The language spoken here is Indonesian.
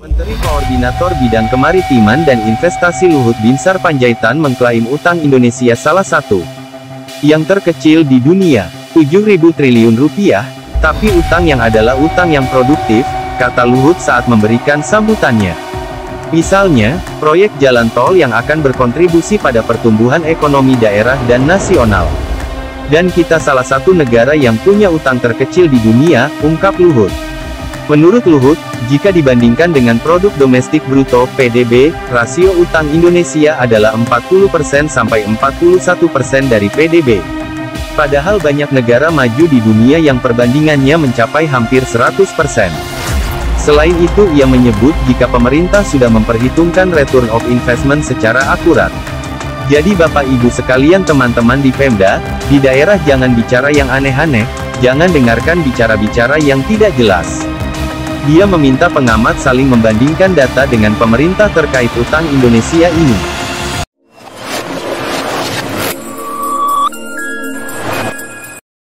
Menteri Koordinator Bidang Kemaritiman dan Investasi Luhut Binsar Panjaitan mengklaim utang Indonesia salah satu yang terkecil di dunia, 7.000 triliun rupiah, tapi utang yang adalah utang yang produktif, kata Luhut saat memberikan sambutannya. Misalnya, proyek jalan tol yang akan berkontribusi pada pertumbuhan ekonomi daerah dan nasional. Dan kita salah satu negara yang punya utang terkecil di dunia, ungkap Luhut. Menurut Luhut, jika dibandingkan dengan produk domestik bruto (PDB), rasio utang Indonesia adalah 40% sampai 41% dari PDB. Padahal banyak negara maju di dunia yang perbandingannya mencapai hampir 100%. Selain itu ia menyebut jika pemerintah sudah memperhitungkan return of investment secara akurat. Jadi Bapak Ibu sekalian teman-teman di Pemda, di daerah jangan bicara yang aneh-aneh, jangan dengarkan bicara-bicara yang tidak jelas. Dia meminta pengamat saling membandingkan data dengan pemerintah terkait utang Indonesia ini.